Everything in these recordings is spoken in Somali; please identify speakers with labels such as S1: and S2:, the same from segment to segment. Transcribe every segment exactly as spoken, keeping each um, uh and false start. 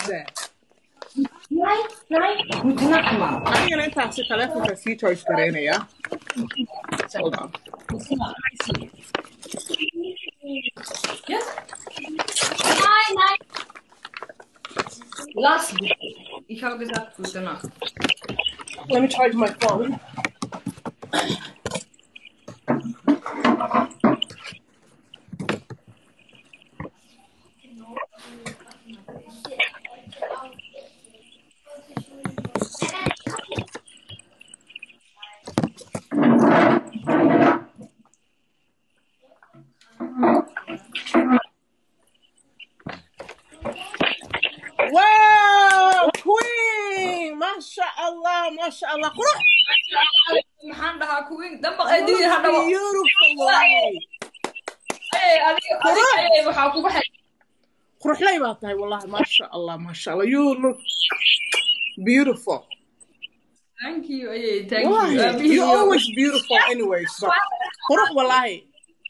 S1: that? I'm gonna pass the telephone to see choice karena ya. Hold on.
S2: Yes. Nine, nine. Last week. Ich habe gesagt, gute Nacht.
S1: Let me charge my phone. Wow, Queen! Masha Allah, Masha Allah.
S2: Maxaan dhahaa kuwin damba qeydii hadaba
S1: Beautiful way.
S2: ay adiga adiga waxa ku baxay
S1: Quruxlay baa tahay wallahi Masha Allah, Masha Allah. You look beautiful.
S2: Thank you. Ay, thank
S1: Wallahi,
S2: you.
S1: you're always beautiful anyway. So, qurux wallahi.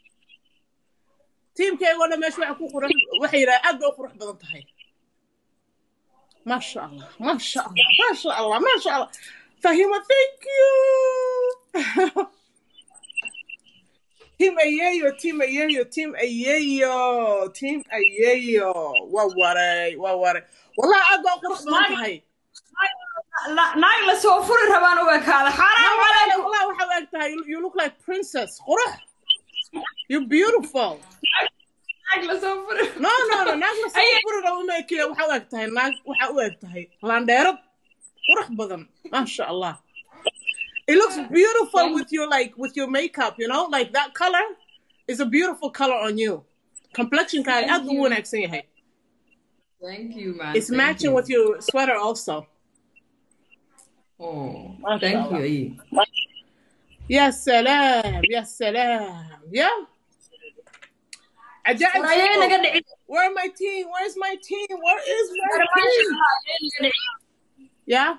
S1: Teamkeygona meesha waxa ku qurux waxay yiraahdaan aad bay qurux badan tahay. Masha Allah, Masha Allah, Masha Allah, Masha Allah. Fahima, thank you. Team Ayeyo, Team Ayeyo, Team Ayeyo, Team Ayeyo. Wawaray, wawaray. Wallahi aad baa qurux badan tahay.
S2: Naag la soo furi rabaan oo kaada xaraam
S1: calaykum. Wallahi waxa u eg tahay you look like princess. Qurux. You're beautiful.
S2: Naag la soo furi.
S1: No, no, no. Naag la soo furi rabo ma kii waxa u eg tahay naag waxa u eg tahay landheerad qurux badan. Masha Allah. It looks beautiful with your like with your makeup, you know? Like that color is a beautiful color on you. Complexion kind aad u wanaagsan yahay.
S2: Thank you, man.
S1: It's matching with your sweater also.
S2: Oh, thank you.
S1: يا سلام يا سلام يا عجائب. Where my team? Where's my team? Where is my team? Yeah.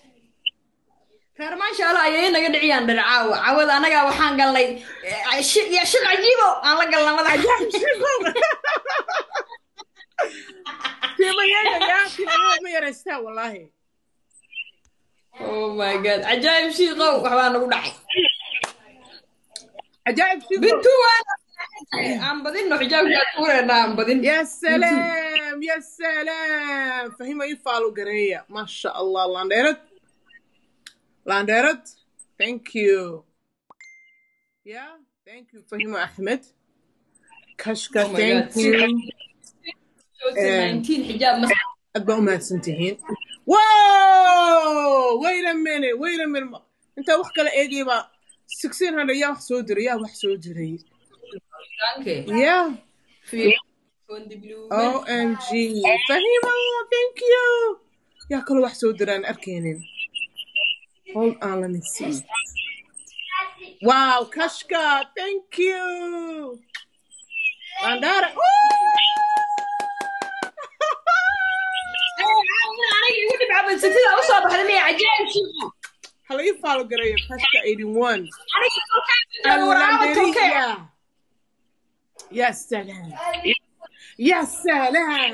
S2: ما شاء الله ayay naga dhiciyaan dharcaawa cawada anaga waxaan galnay ya shil cajiibo aan la galnaa madax
S1: Tima yaga ya tima ma yaraysta wallahi.
S2: Oh my god ajaayib shiiqow waxba nagu dhacay
S1: ajaayib shiiqow
S2: bintu aan badin xijaabka kureena aan badin
S1: ya salaam ya salaam fahima ifaalo gareeya ma sha Allah landheerad landheerad thank you yeah thank you Fahima Ahmed kashka
S2: oh
S1: thank you
S2: nineteen xijaab mas
S1: adba uma santihiin. Whoa! Wait a minute, wait a minute. Inta wax kala eegay ba sixteen hundred yaa wax soo diray, yaa wax soo diray.
S2: Okay.
S1: Yeah.
S2: On the blue.
S1: O M G. Fahima, thank you. Yaa kala wax soo diraan arkeenin. Hold on, let me see. Wow, Kashka, thank you. Andara. Hello, you follow Garay Kashka eighty-one. Yes, salam. Yes, salam.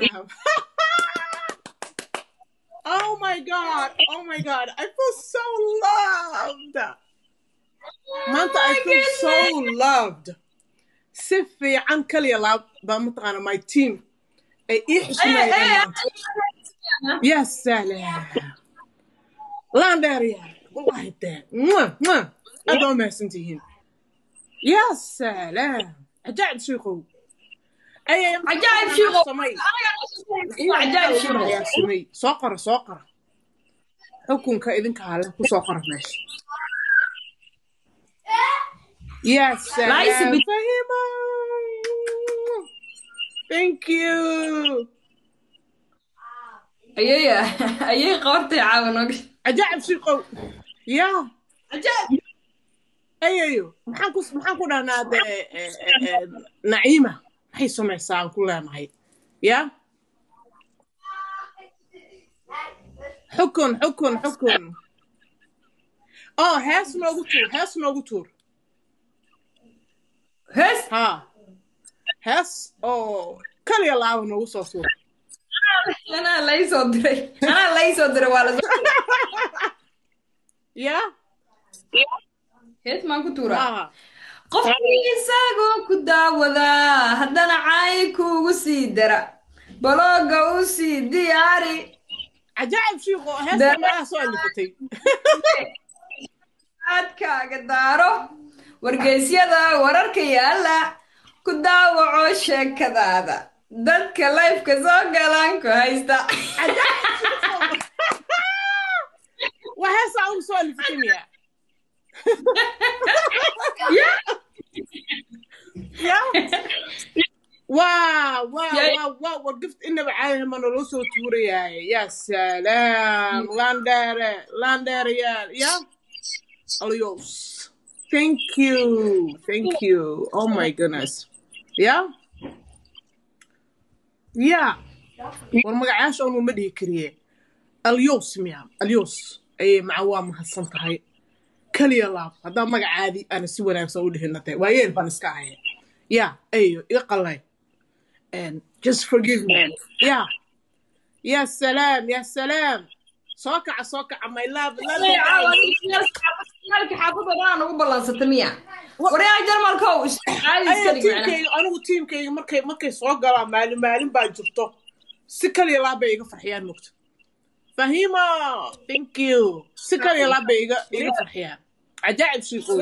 S1: Oh my God. Oh my God. I feel so loved. Manta, I feel so loved. Sifi an kaliya lab ba mataqana my team. Ay ixisnay. Yes, salam. Landaria. Wallahi taa. Mwah, mwah. Adoo mahsantihiin. Yes, salam. Ajaib shiiqow. Ay
S2: ajaib shiiqow.
S1: ajaib shiiqow ya samay. Soo qora, soo qora. Xukunka idinka hala ku soo qora meesha. Yes, salam. Fahima. Thank you.
S2: Ayaya, ayay qortay caawanog.
S1: Ajaib shiiqow. Yeah.
S2: Ajaib.
S1: Ayeyo, maxaan ku maxaan ku dhahnaa Naima. Maxay sameysaan ku leenahay. Yeah? Xukun, xukun, xukun. Oh, hees noogu tuur, hees noogu tuur.
S2: Hees?
S1: Ha. Hees? Oh, kaliya laawa noogu soo tuur.
S2: أنا لا يصدري أنا لا يصدري ولا
S1: يا
S2: هيت ما كنت ورا
S1: ها
S2: qofkii isagoo ku daawada haddana caay kuugu sii dara balooga u sii diyaari
S1: عجائب شيء هسه معاه سؤال اللي فتي
S2: aadkaaga daaro wargeysyada wararka yaala ku daawaco sheekadaada dadka lifeka soo galaan ku haysta
S1: وهسه أول سؤال اللي فتي مياه يا واو واو واو واو وقفت إنه بعايه من الوسو توريا يا سلام لاندر لاندر يا يا اليوس thank you thank you oh my goodness yeah yeah والمقعاش أول مدي كريه اليوس مياه اليوس أي معوام هالصنطة هاي كليا لاب هذا مقع عادي أنا سوى أنا أسوي هنا تي وين بنسكاهي yeah أيوه يقلي and just forgive me yeah يا سلام يا سلام صوكع صوكع my love
S2: halka xaafada baan ugu ballansatay miya wariyaa jarmalka oo caadi iska dhig macna
S1: teamkayga anigu teamkayga markay markay soo galaan maalin maalin baa jirto si kaliya laa bay iga farxiyaan mugta fahima thank you si kaliya laa bay iga iga farxiyaan عجائب شيء قوي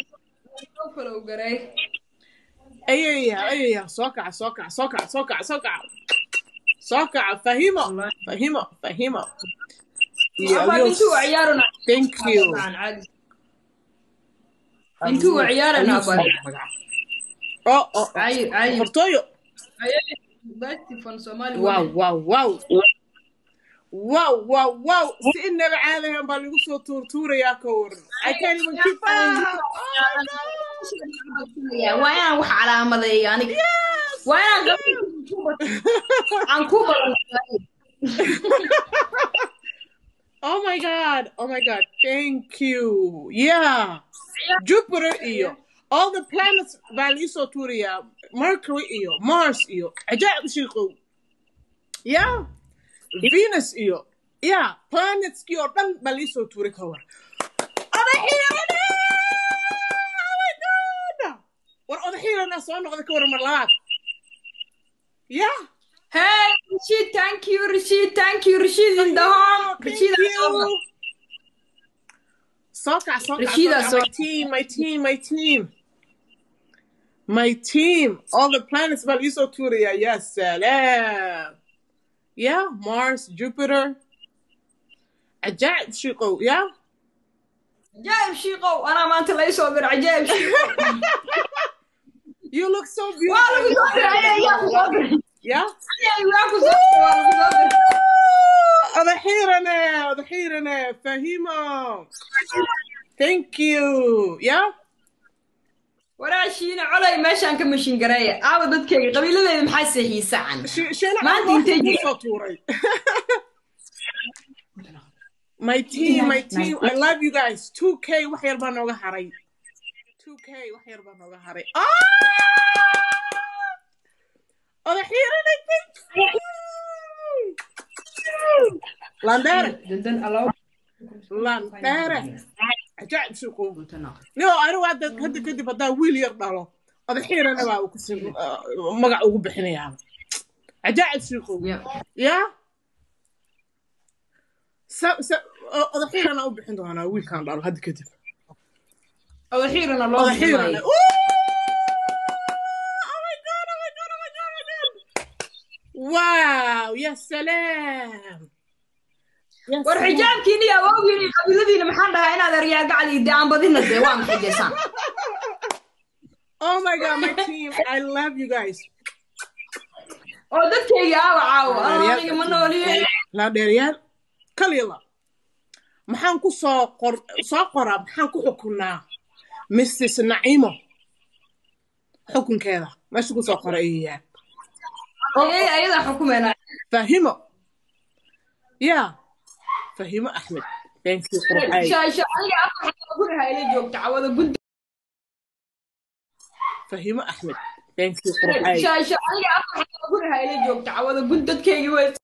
S1: أيه أيه صوكع صوكع صوكع صوكع صوكع صوكع فهيمة فهيمة فهيمة
S2: انتوا عيارنا
S1: thank you
S2: انتوا عيارنا
S1: أو أو
S2: عير عير
S1: فرطويو
S2: باتي فن صومالي
S1: واو واو واو واو واو واو سئلنا بعالها بالغو سو تورتورة يا كور I can't even keep up
S2: وانا وح على مضي يعني وانا عن كوبا
S1: oh my god oh my god thank you yeah Jupiter iyo all the planets بالغو سو توريا Mercury iyo Mars iyo عجائب شيقو yeah Venus iyo yeah planets iyo dhan bali soo tuuri ka war odaxiirana oh my god war odaxiirana soo noqday ka war mar labaad yeah
S2: hey Rashid thank you Rashid thank you Rashid in the home Rashid
S1: soka soka my team my team my team my team all the planets bali soo tuuri ya yes salam yeah, Mars, Jupiter. عجائب شيقو yeah.
S2: عجائب شيقو أنا ما أنت لا يصور عجائب شيقو.
S1: You look so beautiful. Yeah. أضحيرنا أضحيرنا فهيمة. Thank you. Yeah.
S2: وراشين علي ماشان كمشين قراية عاود بدك قبيلة ذي محاسة هي ساعة
S1: ما أنت تجي my team my team I love you guys two K وحير بانوغا هاري two K وحير بانوغا هاري آه أضحيرا I think لاندارة لاندارة عجائب شو قوم نو أنا واحد هدي كدي بدأ ويل يرضى أضحيرا أنا بقى وكسر مقع وقبحني يا عجائب شو قوم يا س س أضحيرا أنا وبحني أنا ويل كان ضل هدي كدي
S2: أضحيرا الله
S1: أضحيرا واو يا سلام
S2: والحجاب كيني يا واوي قبيلتي محل هنا هذا ريال قاعد يدعم بدينا الدوام حجسان
S1: Oh my god my team I love you guys
S2: oo dadkayga aaw aniga ma nooli
S1: la dheeriyal kalila maxaan ku soo qor soo qoraa maxaan ku xukunaa Missus Naimo xukunkeeda meesha ku soo qorayaa
S2: ee ayada xukumeena
S1: fahimo yeah fahimo Ahmed thank you qurxay
S2: shaasha aniga afka guriga ay joogta cawada gud
S1: fahimo Ahmed thank you qurxay
S2: shaasha aniga afka guriga ay joogta cawada gud dadkayga way